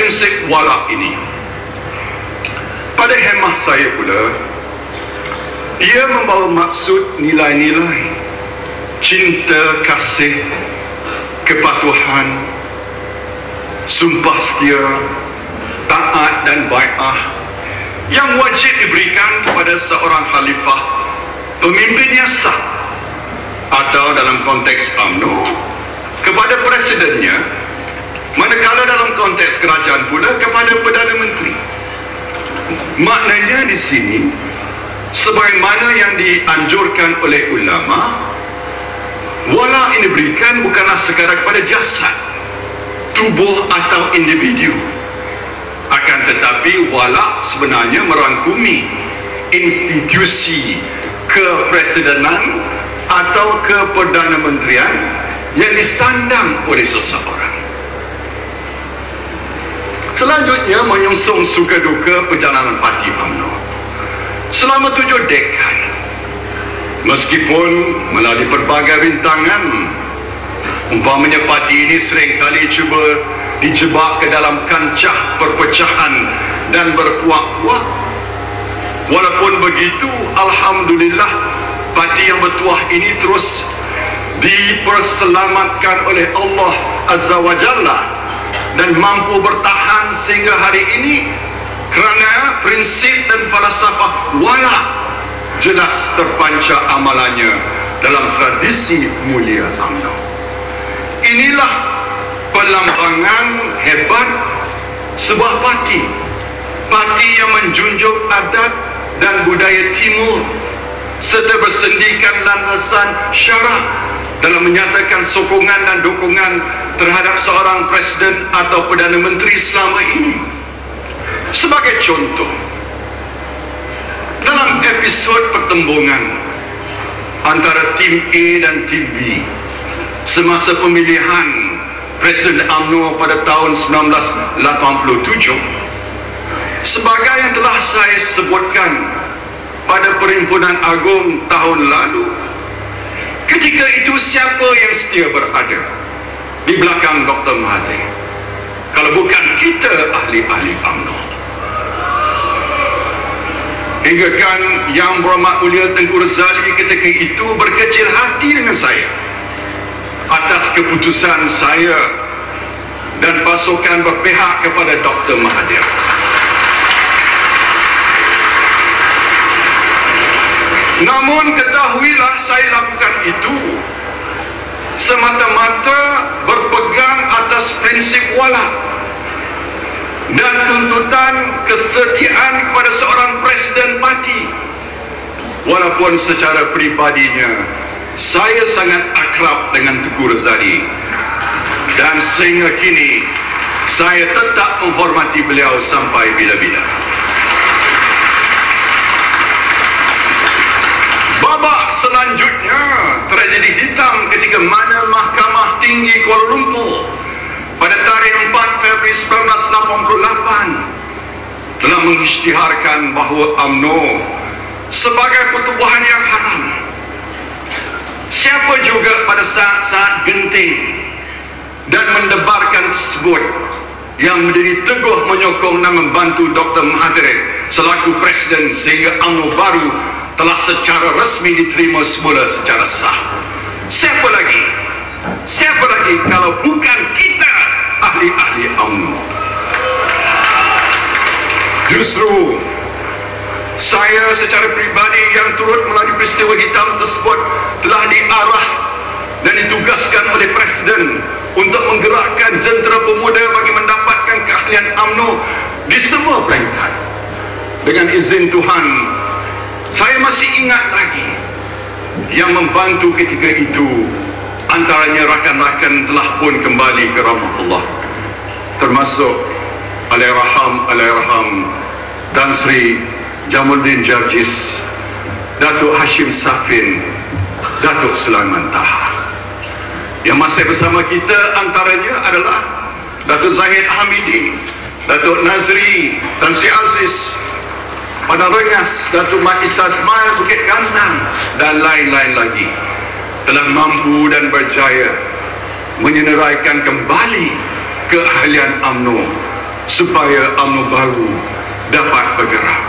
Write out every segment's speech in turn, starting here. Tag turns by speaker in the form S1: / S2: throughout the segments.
S1: prinsip wala ini. Pada hemah saya pula, ia membawa maksud nilai-nilai cinta, kasih, kepatuhan, sumpah setia, taat dan bai'ah yang wajib diberikan kepada seorang khalifah, pemimpin yang sah, atau dalam konteks UMNO kepada presidennya, manakala dalam konteks kerajaan pula kepada Perdana Menteri. Maknanya di sini, sebagaimana yang dianjurkan oleh ulama, wala ini diberikan bukanlah sekadar kepada jasad, tubuh atau individu, akan tetapi wala sebenarnya merangkumi institusi kepresidenan atau keperdana menterian yang disandang oleh seseorang. Selanjutnya, menyungsung suka duka perjalanan parti UMNO selama 7 dekad. Meskipun melalui pelbagai rintangan, umpamanya parti ini seringkali cuba dijebak ke dalam kancah perpecahan dan berkuak-kuak. Walaupun begitu, alhamdulillah, parti yang bertuah ini terus diperselamatkan oleh Allah Azza wa Jalla dan mampu bertahan sehingga hari ini kerana prinsip dan falsafah wala jelas terpancar amalannya dalam tradisi mulia UMNO. Inilah pelambangan hebat sebuah parti yang menjunjung adat dan budaya timur serta bersendikan landasan syarak dalam menyatakan sokongan dan dukungan terhadap seorang presiden atau Perdana Menteri selama ini. Sebagai contoh, dalam episod pertembungan antara tim A dan tim B semasa pemilihan Presiden UMNO pada tahun 1987, sebagai yang telah saya sebutkan pada Perhimpunan Agung tahun lalu, ketika itu siapa yang setia berada di belakang Dr. Mahathir kalau bukan kita ahli-ahli UMNO? Hingga kan Yang Berhormat Mulia Tengku Razali ketika itu berkecil hati dengan saya atas keputusan saya dan pasukan berpihak kepada Dr. Mahathir. Namun ketahuilah, saya lakukan itu semata-mata berpegang atas prinsip wala dan tuntutan kesetiaan kepada seorang presiden parti. Walaupun secara pribadinya saya sangat akrab dengan Tengku Razali dan sehingga kini saya tetap menghormati beliau sampai bila-bila. Babak selanjutnya, tragedi hitam ketika mana Mahkamah Tinggi Kuala Lumpur pada tarikh 4 Februari 1988 telah mengisytiharkan bahawa UMNO sebagai pertubuhan yang haram. Siapa juga pada saat-saat genting dan mendebarkan tersebut yang menjadi teguh menyokong dan membantu Dr. Mahathir selaku presiden sehingga UMNO baru telah secara resmi diterima semula secara sah. Siapa lagi kalau bukan kita ahli-ahli UMNO? Justru saya secara pribadi yang turut melalui peristiwa hitam tersebut telah diarah dan ditugaskan oleh Presiden untuk menggerakkan jentera pemuda bagi mendapatkan keahlian UMNO di semua peringkat. Dengan izin Tuhan, saya masih ingat lagi yang membantu ketika itu antaranya rakan-rakan telah pun kembali ke rahmatullah, termasuk Allahyarham Tan Sri Jamaluddin Jarjis, Datuk Hashim Safin, Datuk Sulaiman Taha. Yang masih bersama kita antaranya adalah Datuk Zahid Hamidi, Datuk Nazri Tan Sri Aziz, Padang Rengas, Datuk Mat Isa Ismail Bukit Gantang dan lain-lain lagi, telah mampu dan berjaya menyeneraikan kembali keahlian UMNO supaya UMNO baru dapat bergerak.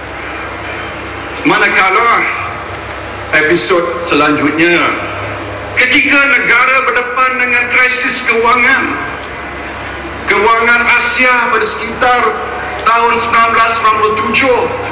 S1: Manakala episod selanjutnya, ketika negara berdepan dengan krisis kewangan Asia pada sekitar tahun 1997,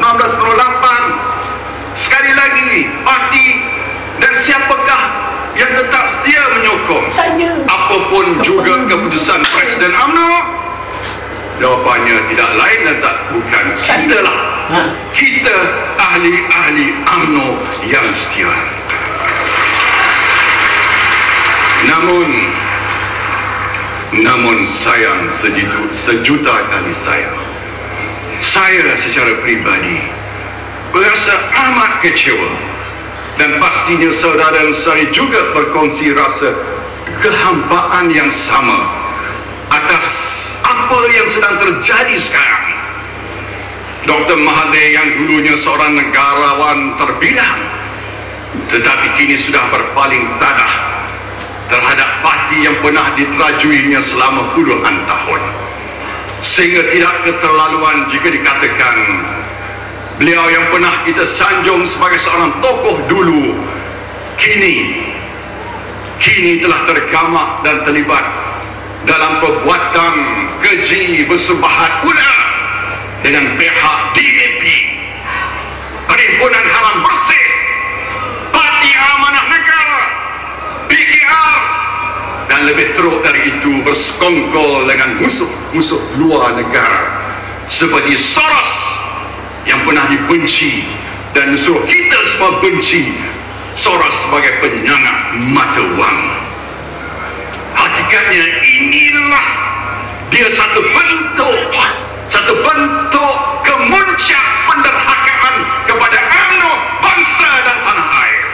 S1: 1998, sekali lagi parti dan siapakah yang tetap setia menyokong apapun juga keputusan Presiden UMNO? Jawapannya tidak lain dan tak bukan kita lah. Kita ahli-ahli UMNO yang setia. Namun sayang, sejuta kali sayang, saya secara pribadi berasa amat kecewa, dan pastinya saudara dan saya juga berkongsi rasa kehampaan yang sama atas apa yang sedang terjadi sekarang. Dr. Mahathir yang dulunya seorang negarawan terbilang, tetapi kini sudah berpaling tadah terhadap parti yang pernah diterajuinya selama puluhan tahun. Sehingga tidak keterlaluan jika dikatakan beliau yang pernah kita sanjung sebagai seorang tokoh dulu, kini telah tergamak dan terlibat dalam perbuatan keji bersubahat pula dengan pihak DAP, Perhimpunan Haram Bersih, Parti Amanah Negara, PKR, dan lebih teruk dari itu bersekongkol dengan musuh-musuh luar negara seperti Soros yang pernah dibenci dan suruh kita semua benci Soros sebagai penyangak mata wang. Hakikatnya inilah dia satu bentuk kemuncak penderhakaan kepada UMNO, bangsa dan tanah air.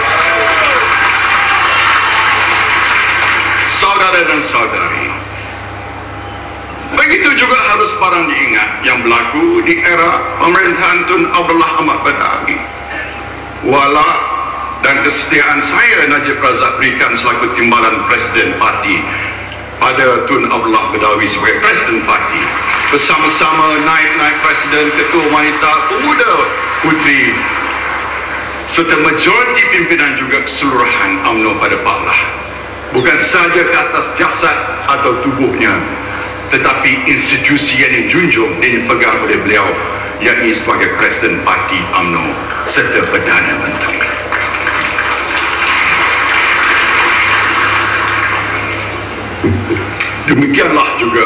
S1: Saudara dan saudari, begitu juga harus barang diingat yang berlaku di era pemerintahan Tun Abdullah Ahmad Badawi. Wala dan kesetiaan saya Najib Razak berikan selaku timbalan Presiden Parti pada Tun Abdullah Badawi sebagai Presiden Parti, bersama-sama naik Presiden, Ketua Wanita, Pemuda, Puteri, serta majoriti pimpinan juga keseluruhan UMNO pada Paklah. Bukan sahaja ke atas jasad atau tubuhnya, tetapi institusi yang dijunjung dan dipegang oleh beliau, yakni sebagai Presiden Parti UMNO serta Perdana Menteri. Demikianlah juga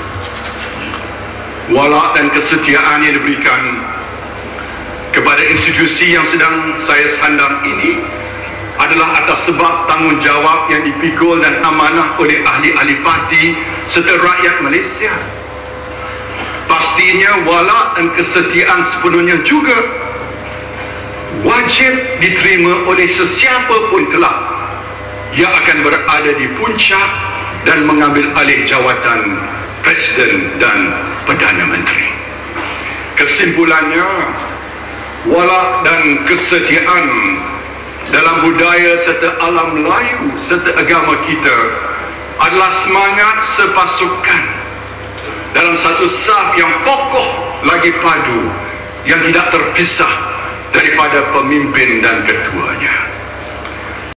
S1: wala dan kesetiaan yang diberikan kepada institusi yang sedang saya sandang ini adalah atas sebab tanggungjawab yang dipikul dan amanah oleh ahli-ahli parti serta rakyat Malaysia. Pastinya wala dan kesetiaan sepenuhnya juga wajib diterima oleh sesiapa pun kelak yang akan berada di puncak dan mengambil alih jawatan Presiden dan Perdana Menteri. Kesimpulannya, wala dan kesetiaan dalam budaya serta alam Melayu serta agama kita adalah semangat sepasukan dalam satu saf yang kokoh lagi padu, yang tidak terpisah daripada pemimpin dan ketuanya.